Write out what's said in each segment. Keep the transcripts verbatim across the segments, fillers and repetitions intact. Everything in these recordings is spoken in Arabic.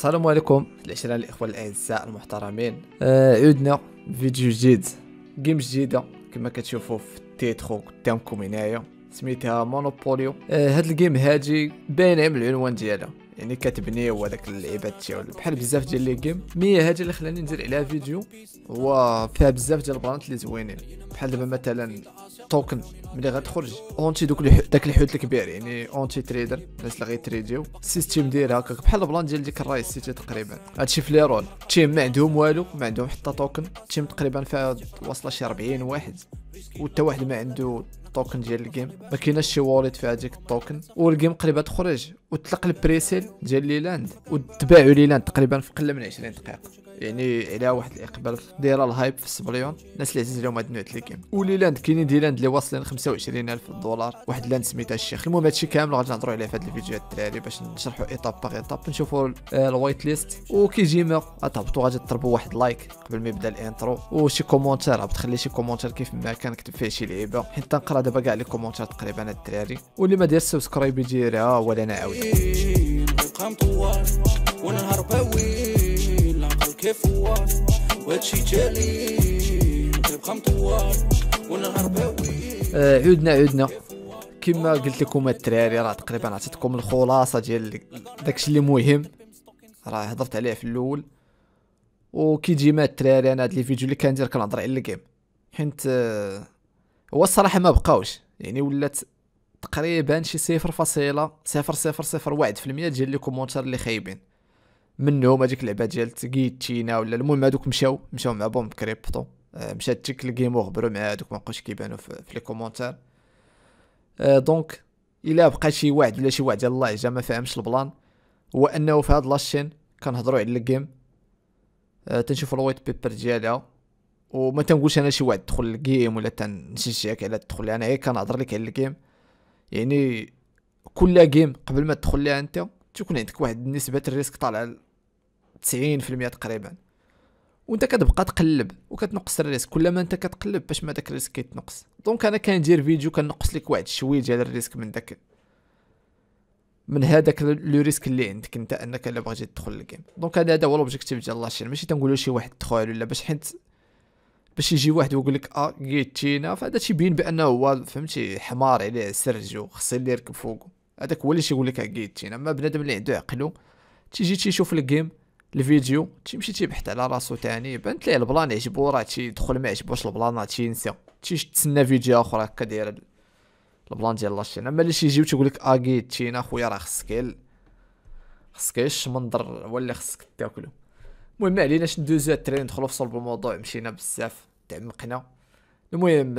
السلام عليكم العشرة الاخوه الاعزاء المحترمين. آه عدنا فيديو جديد، جيم جديده كما كتشوفوا في التيترو قدامكم هنايا، سميتها مونوبوليو. آه هاد الجيم هادي باينه من العنوان ديالها، يعني كتبنيو هذاك اللعيبات ديال بحال بزاف ديال لي جيم. مي هادي اللي خلاني ندير عليها فيديو، هو فيها بزاف ديال البلانات اللي زوينين، بحال دابا مثلا توكن ملي غتخرج اونتي دوك الح... داك الحوت الكبير، يعني اونتي تريدر، الناس اللي غيتريديو السيستيم ديال هكاك بحال البلان ديال ديك الرايس سيتي تقريبا. هادشي في لي رول تيم ما عندهم والو، ما عندهم حتى توكن، تيم تقريبا فيها واصله شي أربعين واحد، وحتى واحد ما عنده توكن ديال الجيم، ما كايناش شي واليت فيها ديك التوكن. والجيم قريبه تخرج وتطلق البريسيل ديال ليلاند وتباعوا ليلاند تقريبا في قل من عشرين دقيقه، يعني على واحد الاقبال دايره الهايب في السبليون، الناس اللي عزيز لهم هاد النوع ديال الجيم. وليلاند كاينين ديلاند اللي واصلين خمسة وعشرين ألف دولار، واحد لاند سميتها الشيخ. المهم هادشي كامل غادي نهضروا عليه في هاد الفيديو الدراري باش نشرحوا ايطاب باغ ايطاب، نشوفوا الوايت ليست. وكيجيما غتهبطوا غادي تضربوا واحد لايك قبل ما يبدا الانترو، وشي كومونتير هبط خلي شي كومونتير كيف ما كان كتب فيه شي لعيبه، حيت نقرا دابا كاع لي كومونتير تقريبا هاد الدراري. واللي ما دايرش سبسكرايب يديرها ولا انا عاود وانا هرباوي العقل كيف هو وهادشي جالي كيبقى مطول وانا هرباوي. آه عودنا عودنا كما قلت لكم الدراري، راه تقريبا عطيتكم الخلاصه ديال داكشي اللي مهم، راه هضرت عليه في الاول. وكيجي مع الدراري انا هاد لي فيديو اللي كندير كنهضر على الجيم، حيت آه هو الصراحه ما بقاوش، يعني ولات تقريبا شي صفر فاصلة صفر صفر صفر واحد في المية ديال لي كومونتير اللي خايبين، منهم هذيك اللعبه ديال تينا ولا المهم هذوك مشاو مشاو مع بوم كريبتو، آه مشات تيك الجيم وغبروا مع هذوك ما بقاوش كيبانوا في, في لي كومونتير. آه دونك الا بقى شي واحد ولا شي واحد ديال الله جا ما فهمش البلان، هو انه في هاد لاشين كنهضروا على الجيم، آه تنشوفوا الوايت بيبر ديالها، وما تنقولش انا شي واحد دخل الجيم ولا تنشجعك على تدخل، انا غير كنهضر لك على الجيم. يعني كل جيم قبل ما تدخل ليها انت تكون عندك واحد نسبه الريسك طالعه تسعين في المية تقريبا، وانت كتبقى تقلب وكتنقص الريسك كل ما انت كتقلب باش ما داك الريسك كيتنقص. دونك انا كندير فيديو كنقص لك واحد شويه ديال الريسك من داك من هذاك لو ريسك اللي عندك انت انك الا بغيتي تدخل للجيم. دونك هذا هذا هو لوبجيكتيف ديال لاشين، ماشي تنقولوا شي واحد دخل ولا باش حيت باش يجي واحد ويقول لك اه جيتينا فهذا تيبين بانه هو فهمتي حمار عليه سرج وخص اللي يركب فوقه، هذاك هو اللي تيقول لك جيتينا. اما بنادم اللي عنده عقلو تيجي تيشوف الجيم الفيديو تيمشي تيبحث على راسو تاني، بانت ليه البلان يعجبو راه تيدخل ما يعجبوش البلان تينسى تيتسنى فيديو اخر هكا داير البلان ديال لاشين. اما اللي تيجيو تيقول لك اكيتينا خويا راه خصك خصك الشمندر هو اللي خصك تاكلو. المهم ما عليناش ندوزو الترين ندخلو في صلب الموضوع، مشينا بزاف تعمقنا. المهم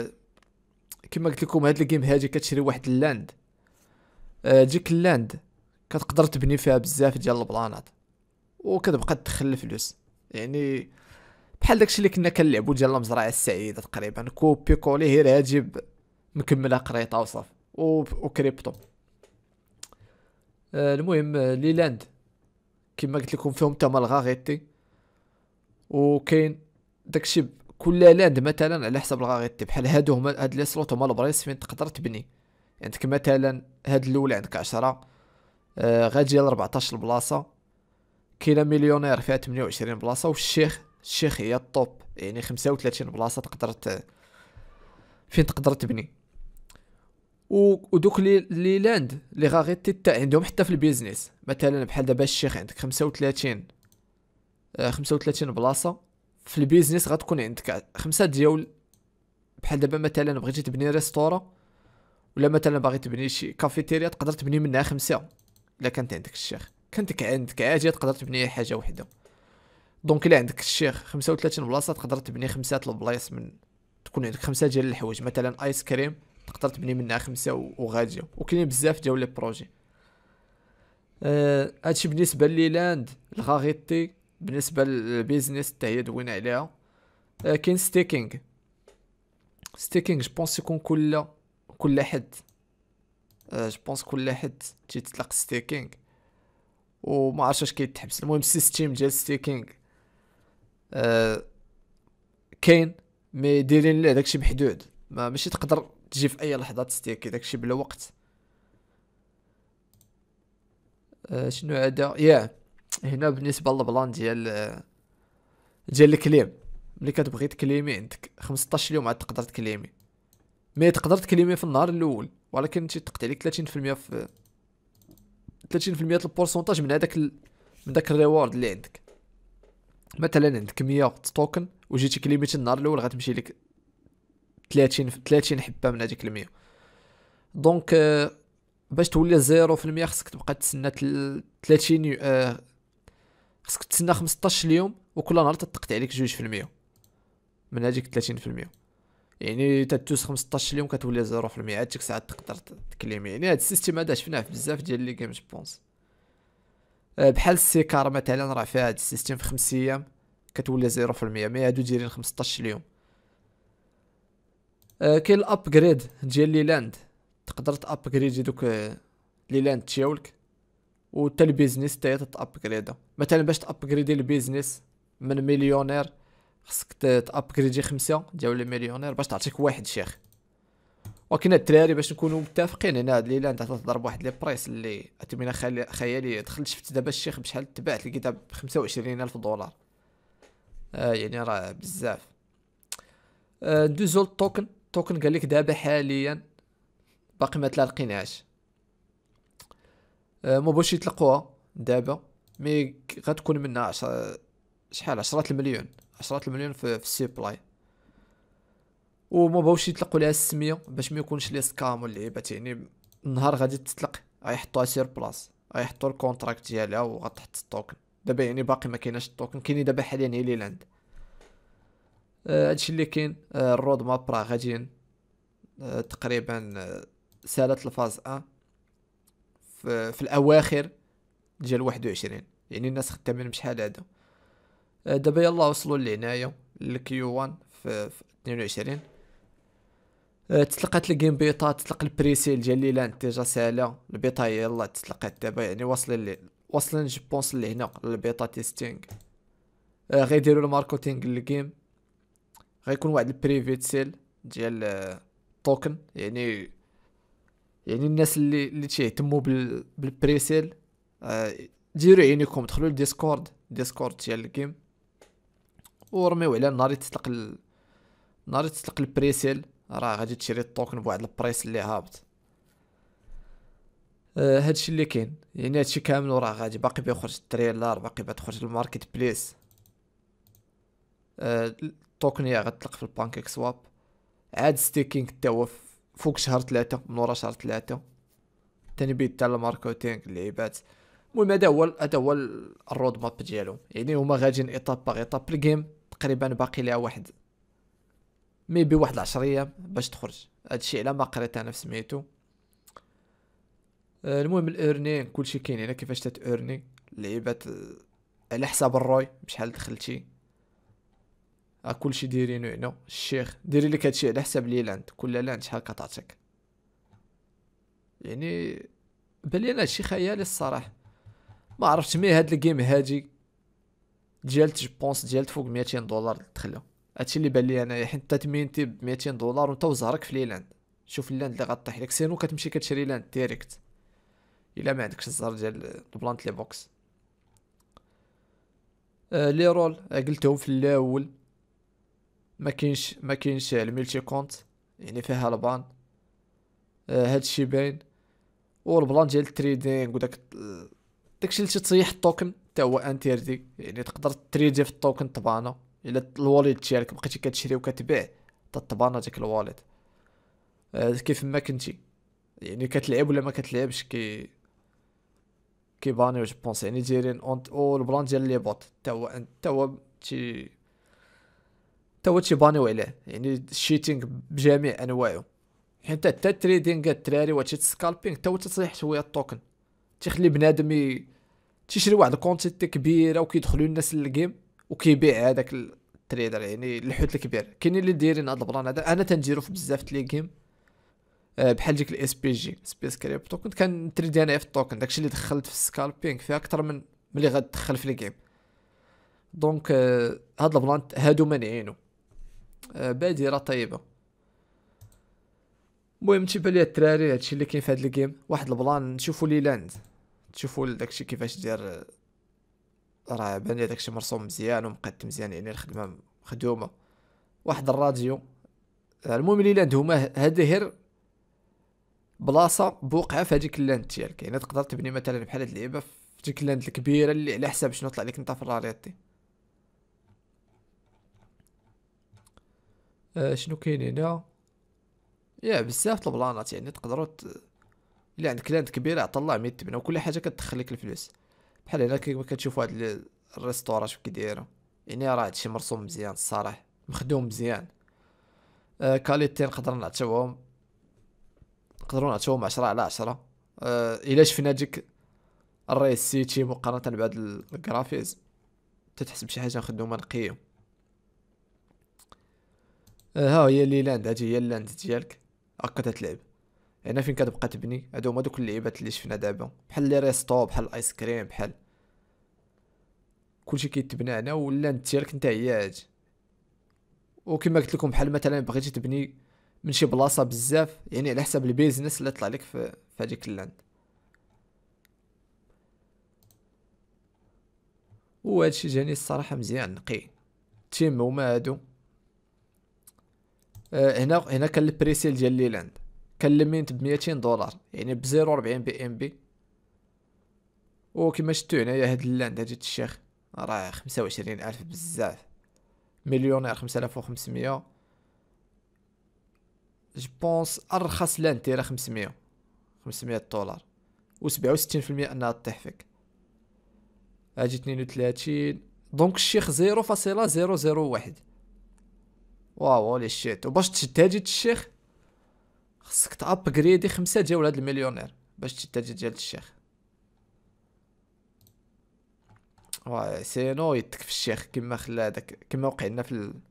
كما قلت لكم هاد الجيم هادي كتشري واحد اللاند، آه ديك اللاند كتقدر تبني فيها بزاف ديال البلانات وكتبقى تدخل الفلوس، يعني بحال داكشي اللي كنا كنلعبو ديال المزرعه السعيده تقريبا، كوبي كولي غير هاجيب مكمله قريطه وصافي وكريبتو. آه المهم لي لاند كما قلت لكم فيهم تما الغاغيتي، وكاين داكشي كل لاند مثلا على حسب الغاغيتي، بحال هادو هما هاد لي سلوت هما البلايص فين تقدر تبني. عندك يعني مثلا هاد الاولى عندك عشرة، آه غادي ل أربعطاش البلاصه، كاينه مليونير فيها ثمانية وعشرين بلاصه، والشيخ الشيخ هي الطوب يعني خمسة وثلاثين بلاصه تقدر ت... فين تقدر تبني. ودوك لي لي لاند لي غاغيتي تا عندهم حتى في البيزنس، مثلا بحال دابا الشيخ عندك خمسة وثلاثين آه خمسة وثلاثين بلاصه، في البيزنس غتكون عندك خمسة ديال بحال دابا مثلا بغيتي تبني ريستورا ولا مثلا باغي تبني شي كافيتيريا تقدر تبني منها خمسة الا كانت عندك الشيخ، كانت عندك عادي تقدر تبني حاجه وحده. دونك الا عندك الشيخ خمسة وثلاثين بلاصه تقدر تبني خمسه البلايص، من تكون عندك خمسه ديال الحوايج، مثلا ايس كريم تقدر تبني منها خمسه وغاديه، وكاين بزاف ديال لي بروجي. آه هادشي بالنسبه لي لاند الغاغيتي. بالنسبه للبيزنس حتى هي دوينا عليها. آه كاين ستيكينغ ستيكينغ جوبونس يكون كل كل حد آه جوبونس كل حد تيتطلق ستيكينغ وما عرفتش اش كيتحبس. المهم السيستيم ديال ستيكينغ آه كاين مي دايرين له داكشي بحدود، ما ماشي تقدر تجي في اي لحظه تستيكي داكشي بلا وقت. آه شنو هذا يا هنا بالنسبه للبلان ديال ديال الكليم، ملي كتبغي تكليمي عندك خمسطاش يوم عاد تقدر تكليمي. مي تقدر تكليمي في النهار الاول، ولكن تيتقطع عليك ثلاثين في المية في ثلاثين في المية د البورسونتاج من هذاك ال... من داك الريورد اللي عندك. مثلا عندك مية توكن وجيتي كليميتي النهار الاول، غتمشي لك ثلاثين ثلاثين حبه من هذيك المية. دونك آه باش تولي زيرو في المية خصك تبقى تسنى ثلاثين آه خصك تسنى خمسطاش اليوم، وكل نهار تتقطع عليك جوج في المية من هذيك ثلاثين في المية. يعني تدوز خمسطاش اليوم كتولي زيرو في المية، عاد ديك الساعه تقدر تكليمي. يعني هاد السيستيم هذا شفناه في بزاف ديال لي جيم جوبونس. أه بحال السيكار مثلا راه فيها هاد السيستيم في خمس ايام كتولي زيرو في المية، مي هادو دايرين خمسطاش اليوم. أه كاين الابجريد ديال لي لاند، تقدر تابجريدي دوك لي لاند تياولك، و حتى البيزنس حتى هي تابجريدا. مثلا باش تابجريدي البيزنس من مليونير خصك تابجريدي خمسة ديال لي مليونير باش تعطيك واحد شيخ. ولكن الدراري باش نكونوا متفقين هنا هاد ليله انت تضرب واحد لي بريس اللي اتمنى خيالي. دخلت شفت دابا الشيخ بشحال تباعت لقيتها ب خمسة وعشرين الف دولار. آه يعني راه بزاف. آه دوزو التوكن، التوكن قال لك دابا حاليا باقي ما تلاقيناش. آه ما بغاوش يطلقوها دابا، مي غتكون منها عشرة شحال عشرة المليون عشرة المليون في, في السيبلاي. وما بغاوش يطلقوا لها السميه باش ما يكونش لي سكام واللعيبات. يعني النهار غادي تطلق غيحطوها سير بلاص، غيحطوا الكونتراكت ديالها وغتحط التوكن. دابا يعني باقي ما كايناش التوكن، كاينين دابا حاليا هي لي لاند. آه هادشي اللي كاين. آه الرود ماب راه غاديين آه تقريبا آه سالت الفاز ان في, في الاواخر ديال واحد وعشرين. يعني الناس خدامين بشحال هذا. آه دابا يلاه وصلوا لهنايا للكيو واحد في, في اثنين وعشرين. أه تطلقات الجيم بيتا، تطلق البريسيل ديال لي لاند ديجا سالا. البيتا يلاه تطلقات دابا، يعني واصلين لي واصلين جو بونس لهنا البيتا تيستينغ. أه غيديروا الماركتينغ للجيم، غيكون واحد البريفيت سيل ديال التوكن. يعني يعني الناس اللي اللي تيهتموا بال بالبريسيل أه ديروا عينيكم، دخلوا للديسكورد ديسكورد ديال الجيم ورميو على نهار تطلق ال... نهار تطلق البريسيل راه غادي تشري التوكن بواحد البريس اللي هابط. آه هادشي اللي كاين. يعني هادشي كامل وراه غادي باقي بيخرج التريلر، باقي بتخرج الماركت بليس. آه التوكن هي غتطلق في البانكيك سواب. عاد ستيكينغ تا هو فوق شهر ثلاثة، من ورا شهر ثلاثة تاني بيت تاع الماركتينغ اللعيبات. المهم هذا هو هذا هو الرود ماب ديالهم. يعني هما غاديين ايطاب باغ ايطاب. الجيم تقريبا باقي ليها واحد ميبي واحد العشر ايام باش تخرج. هادشي على ما قريت انا في سميتو. آه المهم الايرنين كلشي كاين هنا كيفاش تتايرني اللعيبات آه على حساب الروي بشحال دخلتي. ها كلشي دايرينو هنا. الشيخ ديري لك هادشي على حساب لي لاند، كل لاند شحال كتعطيك. يعني بالي انا هادشي خيالي الصراحه، ما عرفتش. مي هاد الجيم هادي ديالت جوبونس ديالت فوق ميتين دولار دخلها. هادشي اللي بان لي انا، حيت تمينتي ب ميتين دولار وانت وزهرك في ليلاند. شوف اللاند اللي غطيح لك، سينو كتمشي كتشري لاند ديريكت الا ما عندكش الزهر ديال البلانت لي بوكس. آه لي رول قلتهم في الاول، ما كاينش ما كاينش الميلتي كونت، يعني فيها البان. آه هادشي باين. والبلان ديال التريدينغ وداك داكشي اللي تطيح التوكن حتى هو انتيردي. يعني تقدر تريدي في التوكن تبانا الا الواليت ديالك بقيتي كتشري وكتبيع تطبانا ديك الواليت. آه كيف ما كنتي يعني كتلعب ولا ما كتلعبش كي كيبانيو جو بونس. يعني دايرين اونت او البلان ديال لي بوت حتى هو حتى هو تي حتى هو تيبانيو عليه. يعني الشيتينغ بجميع انواعه، حيت حتى التريدينغ الدراري وهادشي السكالبينغ حتى هو تطيح شويه التوكن. تيخلي بنادم ي... تيشري واحد الكونتيتي كبيره وكيدخلوا الناس للجيم وكيبيع هذاك التريدر. يعني الحوت الكبير كاينين اللي دايرين هذا البلان هذا. انا تنديرو في بزاف لي جيم أه بحال ديك الاس بي جي سبيس كريبتو. كنت كنتريدي انا في التوكن، داكشي اللي دخلت في السكالبينغ فيها اكثر من ملي غتدخل في الجيم. دونك أه هاد البلان هادو مانعينو. أه بادره طيبه. المهم تيبان لي الدراري هادشي اللي كاين في هاد الجيم. واحد البلان نشوفوا لي لاند، تشوفوا داكشي كيفاش داير راه بان لي داكشي مرسوم مزيان ومقاد مزيان، يعني الخدمه مخدومه. واحد الراديو. المهم ليلاند هما هادي غير بلاصه بوقعه في هذيك اللاند ديالك، يعني تقدر تبني مثلا بحال هاد اللعيبه في ديك اللاند الكبيره اللي على حساب شنو طلع لك انت في الراريتي. آه شنو كاين هنا؟ يا بزاف د البلانات، يعني تقدروا ت... الا عندك لاند كبيره عطا الله مية تبنى، وكل حاجه كتدخل لك الفلوس. بحال هنا كيما كتشوفوا هاد ال- الريستورات كي دايرين، يعني راه هادشي مرسوم مزيان الصراحه، مخدوم مزيان. آه كاليتي نقدر نعطيوهم، نقدروا نعطيوهم عشرة على عشرة. آه الا شفنا ديك الريس سيتي مقارنه بهاد ال- الجرافيز تتحس بشي حاجه مخدومه نقيه. آه ها هي اللي لاند، هادي هي اللاند ديالك هكا تتلعب. هنا فين كتبقى تبني، هادو هما دوك اللعيبات اللي شفنا دابا، بحال لي ريستو، بحال الايس كريم، بحال كلشي كيتبنى هنا، واللاند ديالك نتا هي هادي. وكما قلت لكم بحال مثلا بغيتي تبني من شي بلاصه بزاف، يعني على حساب البيزنس اللي طلع لك في في هذيك اللاند. وهادشي جاني الصراحه مزيان نقي. تيم هما هادو. آه هنا هنا كان البريسيل ديال ليلاند، كان ليميت ب ميتين دولار، يعني ب صفر أربعين بي ام بي. وكما شفتوا هنايا هاد اللاند هادي الشيخ راه خمسة وعشرين الف، بزاف. مليونير خمسة آلاف وخمسمية. جبونس ارخص لاند دايره خمسمية، خمسمية دولار، وسبعة وستين في المية انها طيح فيك. اجي اثنين وثلاثين. دونك الشيخ زيرو فاصلة زيرو زيرو واحد. واو هولي شيت. وباش تشد هادي الشيخ خصك تابجريدي خمسة ديال هاد المليونير باش تشد هادي ديال الشيخ. واي سينو يتك في الشيخ كيما خلا هداك كيما وقع لنا في ال...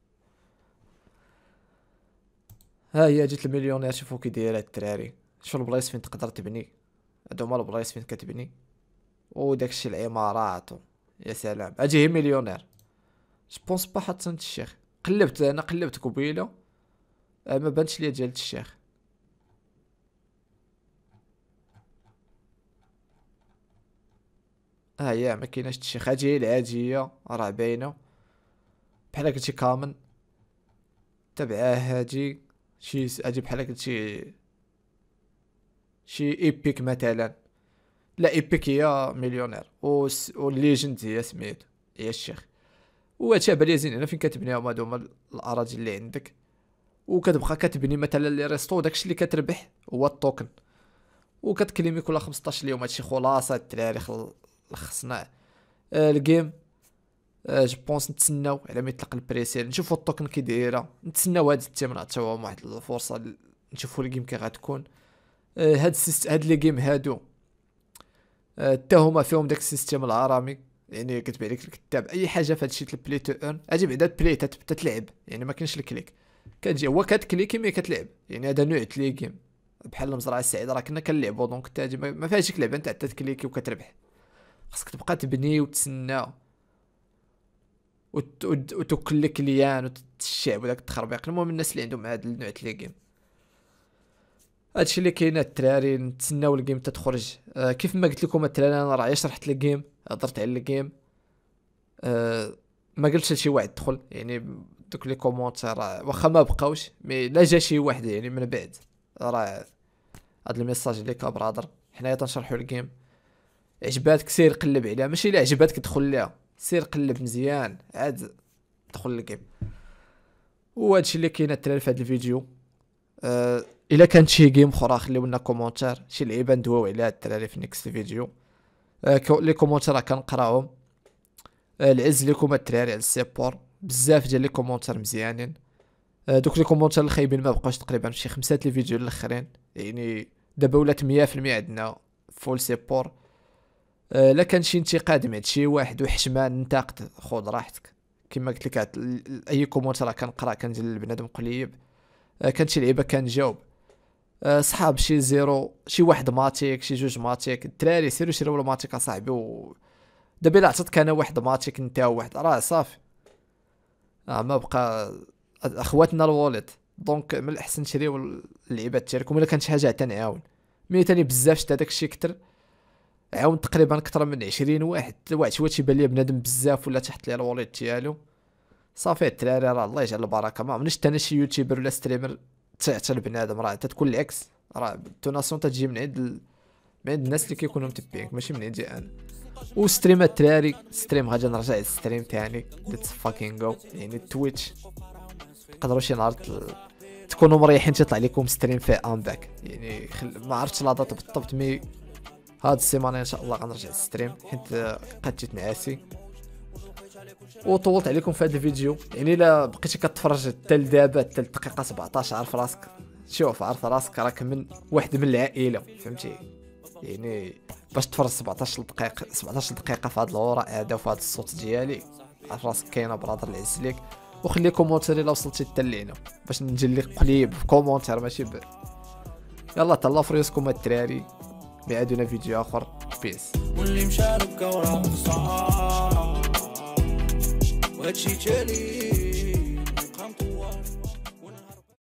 ها هي جات المليونير. شوفو كي داير هاد الدراري، شوف البلايص فين تقدر تبني، هادو هما البلايص فين كتبني، وداكشي العمارات و... يا سلام اجي هي مليونير. جبونس با حاطين الشيخ. قلبت انا قلبت قبيله، آه، ما بانش ليا ديال الشيخ. ها هي ما كايناش الشيخ، هادي هي العاديه راه باينه بحال قلتي كامن. تبعاه هادي شي س- هادي بحال قلتي شي ايبيك مثلا. لا ايبيك هي مليونير، و والليجند هي سميتو هي الشيخ. وهادشي بالي زين هنا فين كتبنيهم، هادو هما الاراضي اللي عندك. وكتبقى كتبني مثلا لي ريستو، داكشي اللي كتربح هو التوكن. وكتكليمي كل خمسطاش اليوم. هادشي خلاصه الدراري خل... خصنا آه الجيم. آه جو بونس نتسناو على ما يطلق البريسيل، نشوفو التوكن كي دايره، نتسناو هاد التيم نعطيوهم واحد الفرصه ل- نشوفو الجيم كي غتكون. آه هاد السيست هاد لي جيم هادو آه تا هما فيهم داك السيستيم الهرمي، يعني كتبيع لك الكتاب اي حاجه في هادشي البلاي تو اون. اجي بعدا بلاي تت- تتلعب، يعني ما كاينش الكليك. كتجي هو كتكليكي مي كتلعب، يعني هذا نوع لي جيم بحال المزرعه السعيده راه كنا كنلعبو. دونك تاجي ما ما فيهاش ديك اللعبه نتاع تتكليكي وكتربح. خاصك تبقى تبني وتسنى وت... وت... وتوكل لك ليان وتشعب وداك التخربيق. المهم الناس اللي عندهم هاد النوع لي جيم، هادشي اللي كاين الدراري. نتسناو الجيم تتخرج. آه كيف ما قلت لكم الدراري انا راه شرحت الجيم، هضرت على الجيم. آه ما قلتش لشي واحد دخل، يعني دوك لي كومونتير واخا ما بقاوش، مي لا جا شي واحد يعني من بعد راه هاد الميساج ليك برادر، حنايا تنشرحو الجيم. عجباتك سير قلب عليها، ماشي الا عجباتك دخل ليها، سير قلب مزيان عاد دخل الجيم. وهادشي اللي كاين الدراري في هاد الفيديو. أه الا كانت شي جيم اخرى خليو لنا كومونتير، شي لعيبه ندويو عليها الدراري في نيكست فيديو. أه كو- لي كومونتير راه كنقراهم. أه العز لكم الدراري على السيبور، بزاف ديال لي كومونتير مزيانين. أه دوك لي كومونتير الخايبين ما بقاوش تقريبا في شي خمسة لي فيديو الاخرين، يعني دابا ولات مية في المية عندنا فول سيبور. أه لا كان شي انتقاد من عند شي واحد وحشمان ننتقد خذ راحتك. كما قلت لك هاد ال- اي كومونتير راه كنقرا كندير لبنادم قليب. أه كانت شي لعيبه كنجاوب. أه صحاب شي زيرو شي واحد ماتيك شي جوج ماتيك، الدراري سيرو شريو ماتيك اصاحبي. و دابا الا عطيتك انا واحد ماتيك نتا واحد راه صافي. آه ما بقى اخواتنا الوالد. دونك من الاحسن تشريو اللعيبات ديالكم الا كانت شي حاجه حتى نعاون. مي تاني بزاف شتا داك الشيء كتر. عاون تقريبا اكثر من عشرين واحد، واحد شويه تيبان ليا بنادم بزاف ولا تحط لي الواليت ديالو. صافي الدراري راه الله يجعل البركه، ما عمرنيش انا شي يوتيوبر ولا ستريمر تعتل بنادم، راه تتكون العكس، راه الدوناسيون تجي من عند ال... من عند الناس اللي كيكونوا متبعينك ماشي من عندي انا. وستريمات الدراري، ستريم غادي نرجع للستريم تاني ليتس فاكين جو، يعني التويتش تقدروا شي نهار تكونوا مريحين تيطلع لكم ستريم فيه امباك، يعني خل... ما عرفتش لا دات بالضبط، مي هاد السيمانه ان شاء الله غنرجع للستريم حيت بقيت تنعاسي وطولت عليكم في هذا الفيديو. يعني الا بقيتي كتفرج حتى لدابا حتى الدقيقه سبعطاش عارف راسك، شوف عارف راسك راك من واحد من العائله فهمتي، يعني باش تفرج سبعطاش دقيقه سبعطاش دقيقه في هاد الغوراء هذا وفي هاد الصوت ديالي، عارف راسك كاينه برادر العز ليك. وخلي كومونتير الا وصلتي حتى لهنا باش نجي لك قليب في كومونتير ماشي ب... يلا تهلاو في راسكم الدراري، بيعادونا فيديو اخر، بيس. واللي مشارك وراه صعاب وهادشي تالي